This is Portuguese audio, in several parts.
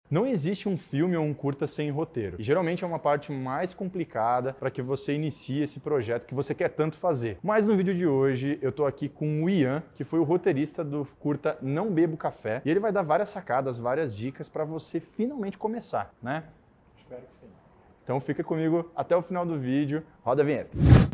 Não existe um filme ou um curta sem roteiro. E geralmente é uma parte mais complicada para que você inicie esse projeto que você quer tanto fazer. Mas no vídeo de hoje eu tô aqui com o Ian, que foi o roteirista do curta Não Bebo Café, e ele vai dar várias sacadas, várias dicas para você finalmente começar, né? Espero que sim. Então fica comigo até o final do vídeo. Roda a vinheta.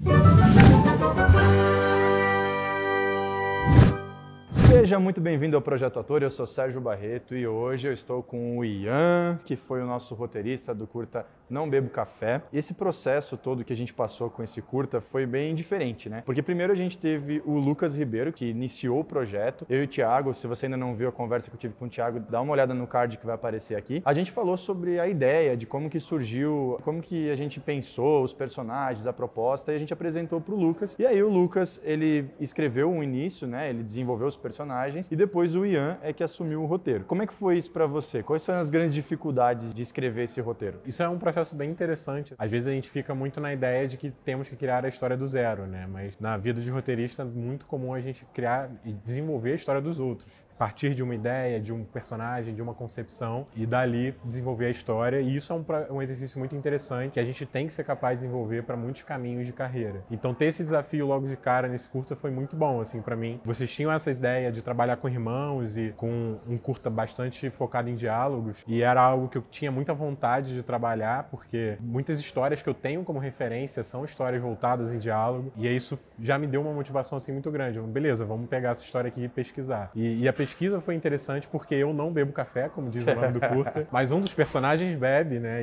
Seja muito bem-vindo ao Projeto Ator, eu sou Sérgio Barreto e hoje eu estou com o Ian, que foi o nosso roteirista do curta Não Bebo Café. E esse processo todo que a gente passou com esse curta foi bem diferente, né? Porque primeiro a gente teve o Lucas Ribeiro, que iniciou o projeto, eu e o Thiago. Se você ainda não viu a conversa que eu tive com o Thiago, dá uma olhada no card que vai aparecer aqui. A gente falou sobre a ideia, de como que surgiu, como que a gente pensou, os personagens, a proposta, e a gente apresentou pro Lucas. E aí o Lucas, ele escreveu um início, né? Ele desenvolveu os personagens, e depois o Ian é que assumiu o roteiro. Como é que foi isso para você? Quais são as grandes dificuldades de escrever esse roteiro? Isso é um processo bem interessante. Às vezes a gente fica muito na ideia de que temos que criar a história do zero, né? Mas na vida de roteirista é muito comum a gente criar e desenvolver a história dos outros. A partir de uma ideia, de um personagem, de uma concepção, e dali desenvolver a história. E isso é um exercício muito interessante que a gente tem que ser capaz de desenvolver para muitos caminhos de carreira. Então ter esse desafio logo de cara nesse curta foi muito bom, assim, para mim. Vocês tinham essa ideia de trabalhar com irmãos e com um curta bastante focado em diálogos, e era algo que eu tinha muita vontade de trabalhar, porque muitas histórias que eu tenho como referência são histórias voltadas em diálogo, e isso já me deu uma motivação assim muito grande. Beleza, vamos pegar essa história aqui e pesquisar. E a pesquisa foi interessante porque eu não bebo café, como diz o nome do curta, mas um dos personagens bebe, né?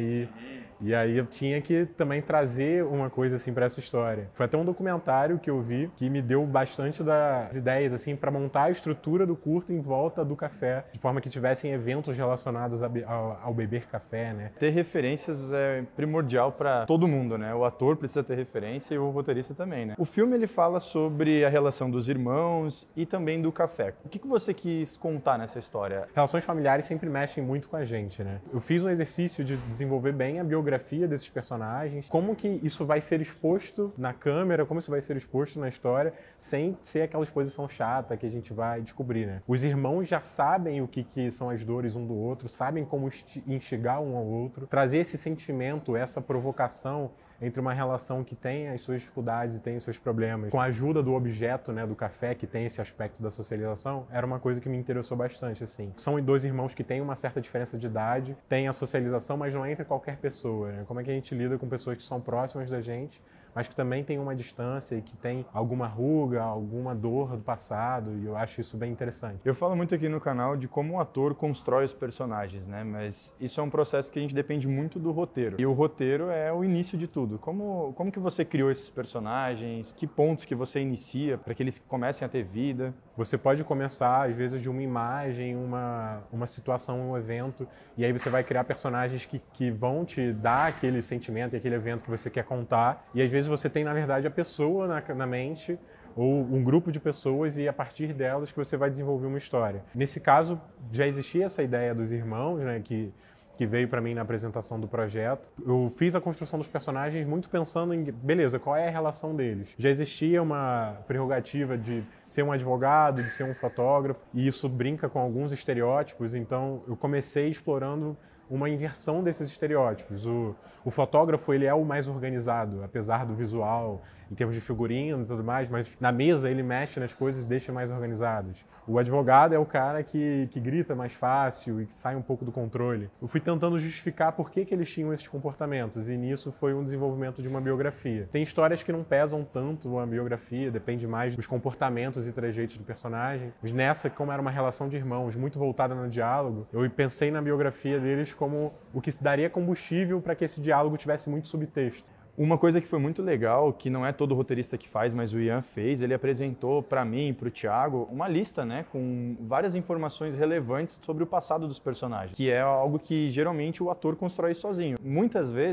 E aí eu tinha que também trazer uma coisa assim para essa história. Foi até um documentário que eu vi que me deu bastante das ideias assim para montar a estrutura do curta em volta do café, de forma que tivessem eventos relacionados ao beber café, né? Ter referências é primordial para todo mundo, né? O ator precisa ter referência e o roteirista também, né? O filme ele fala sobre a relação dos irmãos e também do café. O que você quis contar nessa história? Relações familiares sempre mexem muito com a gente, né? Eu fiz um exercício de desenvolver bem a biografia desses personagens, como que isso vai ser exposto na câmera, como isso vai ser exposto na história, sem ser aquela exposição chata que a gente vai descobrir, né? Os irmãos já sabem o que são as dores um do outro, sabem como instigar um ao outro, trazer esse sentimento, essa provocação entre uma relação que tem as suas dificuldades e tem os seus problemas, com a ajuda do objeto, né, do café, que tem esse aspecto da socialização, era uma coisa que me interessou bastante, assim. São dois irmãos que têm uma certa diferença de idade, tem a socialização, mas não é entre qualquer pessoa, né? Como é que a gente lida com pessoas que são próximas da gente, mas que também tem uma distância e que tem alguma ruga, alguma dor do passado, e eu acho isso bem interessante. Eu falo muito aqui no canal de como o ator constrói os personagens, né? Mas isso é um processo que a gente depende muito do roteiro. E o roteiro é o início de tudo. Como que você criou esses personagens? Que pontos que você inicia para que eles comecem a ter vida? Você pode começar, às vezes, de uma imagem, uma situação, um evento, e aí você vai criar personagens que vão te dar aquele sentimento e aquele evento que você quer contar, e às vezes você tem, na verdade, a pessoa na mente, ou um grupo de pessoas, e a partir delas que você vai desenvolver uma história. Nesse caso, já existia essa ideia dos irmãos, né, que veio para mim na apresentação do projeto. Eu fiz a construção dos personagens muito pensando em, beleza, qual é a relação deles? Já existia uma prerrogativa de ser um advogado, de ser um fotógrafo, e isso brinca com alguns estereótipos, então eu comecei explorando uma inversão desses estereótipos. O fotógrafo, ele é o mais organizado, apesar do visual, em termos de figurino e tudo mais, mas na mesa ele mexe nas coisas e deixa mais organizados. O advogado é o cara que grita mais fácil e que sai um pouco do controle. Eu fui tentando justificar por que eles tinham esses comportamentos, e nisso foi um desenvolvimento de uma biografia. Tem histórias que não pesam tanto a biografia, depende mais dos comportamentos e trejeitos do personagem. Mas nessa, como era uma relação de irmãos muito voltada no diálogo, eu pensei na biografia deles como o que daria combustível para que esse diálogo tivesse muito subtexto. Uma coisa que foi muito legal, que não é todo roteirista que faz, mas o Ian fez, ele apresentou para mim e para o Thiago uma lista, né, com várias informações relevantes sobre o passado dos personagens, que é algo que geralmente o ator constrói sozinho. Muitas vezes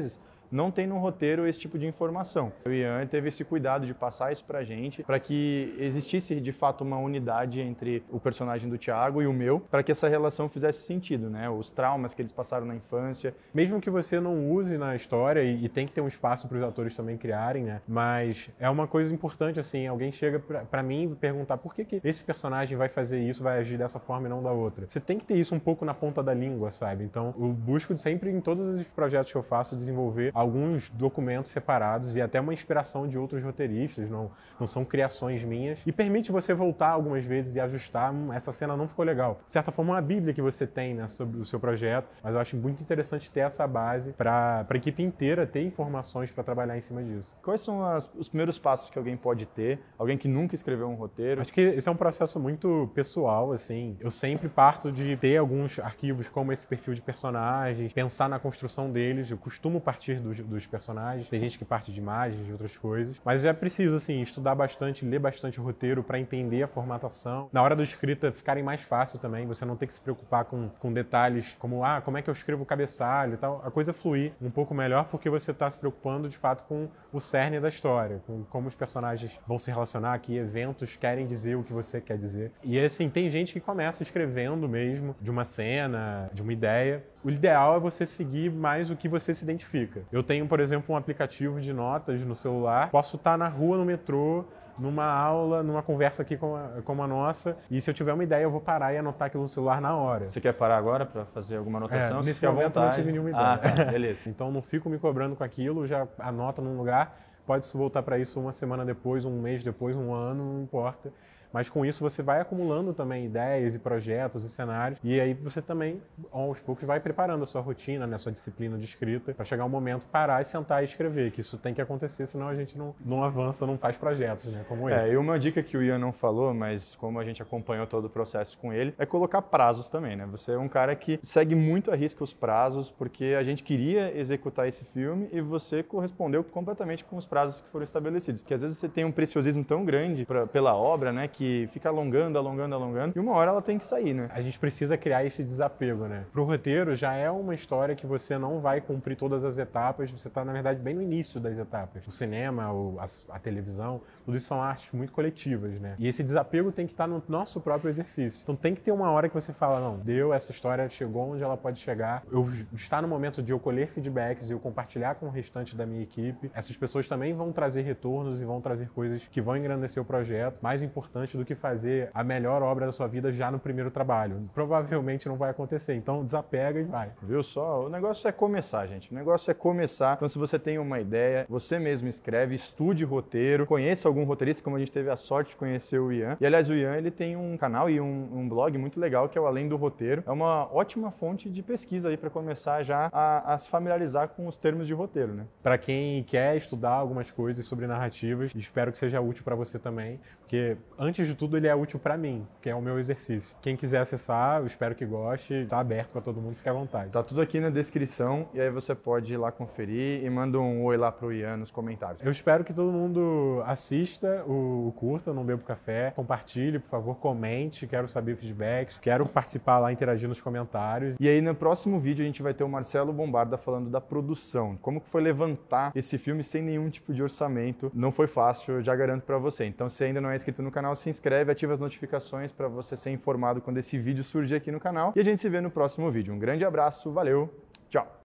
não tem no roteiro esse tipo de informação. O Ian teve esse cuidado de passar isso pra gente, para que existisse de fato uma unidade entre o personagem do Thiago e o meu, para que essa relação fizesse sentido, né? Os traumas que eles passaram na infância. Mesmo que você não use na história, e tem que ter um espaço para os atores também criarem, né? Mas é uma coisa importante, assim, alguém chega pra mim e perguntar por que esse personagem vai fazer isso, vai agir dessa forma e não da outra. Você tem que ter isso um pouco na ponta da língua, sabe? Então, eu busco sempre, em todos os projetos que eu faço, desenvolver alguns documentos separados e até uma inspiração de outros roteiristas, não são criações minhas. E permite você voltar algumas vezes e ajustar, essa cena não ficou legal. De certa forma, é uma bíblia que você tem, né, sobre o seu projeto, mas eu acho muito interessante ter essa base para a equipe inteira ter informações para trabalhar em cima disso. Quais são os primeiros passos que alguém pode ter? Alguém que nunca escreveu um roteiro? Acho que esse é um processo muito pessoal, assim. Eu sempre parto de ter alguns arquivos como esse perfil de personagens, pensar na construção deles. Eu costumo partir dos personagens. Tem gente que parte de imagens, de outras coisas. Mas é preciso, assim, estudar bastante, ler bastante o roteiro para entender a formatação. Na hora da escrita, ficarem mais fácil também. Você não ter que se preocupar com detalhes como, como é que eu escrevo o cabeçalho e tal. A coisa fluir um pouco melhor porque você está se preocupando, de fato, com o cerne da história, com como os personagens vão se relacionar, que eventos querem dizer o que você quer dizer. E, assim, tem gente que começa escrevendo mesmo de uma cena, de uma ideia. O ideal é você seguir mais o que você se identifica. Eu tenho, por exemplo, um aplicativo de notas no celular. Posso estar na rua, no metrô, numa aula, numa conversa aqui como a nossa, e se eu tiver uma ideia, eu vou parar e anotar aquilo no celular na hora. Você quer parar agora para fazer alguma anotação? Nesse momento eu não tive nenhuma ideia. Tá, beleza. Então não fico me cobrando com aquilo, já anota num lugar, pode voltar para isso uma semana depois, um mês depois, um ano, não importa. Mas com isso você vai acumulando também ideias e projetos e cenários, e aí você também, aos poucos, vai preparando a sua rotina, né, a sua disciplina de escrita, para chegar um momento parar e sentar e escrever, que isso tem que acontecer, senão a gente não avança, não faz projetos, né, como esse. E uma dica que o Ian não falou, mas como a gente acompanhou todo o processo com ele, é colocar prazos também, né? Você é um cara que segue muito à risca os prazos, porque a gente queria executar esse filme e você correspondeu completamente com os prazos que foram estabelecidos. Porque às vezes você tem um preciosismo tão grande pela obra, né, que fica alongando, e uma hora ela tem que sair, né? A gente precisa criar esse desapego, né? Pro roteiro já é uma história que você não vai cumprir todas as etapas, você tá, na verdade, bem no início das etapas. O cinema, a televisão, tudo isso são artes muito coletivas, né? E esse desapego tem que estar no nosso próprio exercício. Então tem que ter uma hora que você fala, não, deu, essa história chegou onde ela pode chegar, está no momento de eu colher feedbacks e eu compartilhar com o restante da minha equipe. Essas pessoas também vão trazer retornos e vão trazer coisas que vão engrandecer o projeto. Mais importante do que fazer a melhor obra da sua vida já no primeiro trabalho. Provavelmente não vai acontecer, então desapega e vai. Viu só? O negócio é começar, gente. O negócio é começar. Então, se você tem uma ideia, você mesmo escreve, estude roteiro, conheça algum roteirista, como a gente teve a sorte de conhecer o Ian. E, aliás, o Ian, ele tem um canal e um blog muito legal, que é o Além do Roteiro. É uma ótima fonte de pesquisa aí para começar já a se familiarizar com os termos de roteiro, né? Para quem quer estudar algumas coisas sobre narrativas, espero que seja útil para você também, porque, antes de tudo, ele é útil para mim, que é o meu exercício. Quem quiser acessar, eu espero que goste, tá aberto para todo mundo, fique à vontade. Tá tudo aqui na descrição e aí você pode ir lá conferir e manda um oi lá pro Ian nos comentários. Eu espero que todo mundo assista o curta, Não Bebo Café, compartilhe, por favor, comente, quero saber feedbacks, quero participar lá, interagir nos comentários. E aí no próximo vídeo a gente vai ter o Marcelo Bombarda falando da produção, como que foi levantar esse filme sem nenhum tipo de orçamento. Não foi fácil, eu já garanto para você. Então, se ainda não é inscrito no canal, se inscreve, ativa as notificações para você ser informado quando esse vídeo surgir aqui no canal. E a gente se vê no próximo vídeo. Um grande abraço, valeu, tchau!